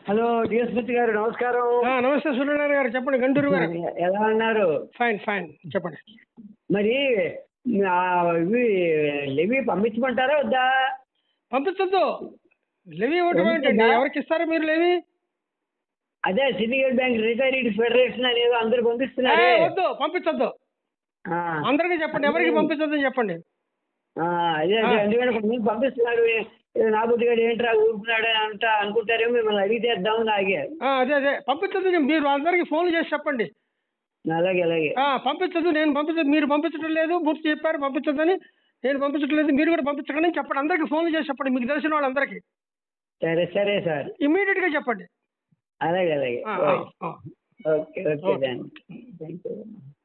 Hello డిఎస్పతి గారు నమస్కారం. నమస్తే సూర్యనారాయణ గారు, చెప్పండి. గంటూరు గారు. ఎలా ఉన్నారు? ఫైన్ ఫైన్, చెప్పండి. మరి ఇవి లెవీ పంపించమంటారా వద్దా? పంపించద్దు. లెవీ ఇవ్వటం ఏంటండి? ఎవరికి ఇస్తారా మీరు లెవీ? అదే సిండికేట్ బ్యాంక్ రిటైర్డ్ ఫెడరేషన్ అనేది అందరు పంపిస్తున్నారు. వద్దు, పంపించద్దు. అందరికీ చెప్పండి, ఎవరికి పంపించద్దని చెప్పండి. అదే ఎందుకంటే కొంతమంది పంపిస్తున్నారు. నాబుద్ధి గారు ఏంట్రా ఊరుకున్నాడు అని అంటా అనుకుంటారేమో, మిమ్మల్ని అడిగితేద్దామని ఆగారు. అదే పంపించద్దు. మీరు అందరికి ఫోన్ చేసి చెప్పండి. అలాగే అలాగే పంపించద్దు. నేను పంపించదు, మీరు పంపించడం లేదు. మూర్తి చెప్పారు పంపించద్దని. నేను పంపించడం లేదు, మీరు కూడా పంపించకండి చెప్పండి. అందరికి ఫోన్లు చేసి చెప్పండి, మీకు తెలిసిన వాళ్ళందరికీ. సరే సరే సార్, ఇమ్మీడియట్ గా చెప్పండి. అలాగే అలాగే ఓకే ఓకే థ్యాంక్ యూ.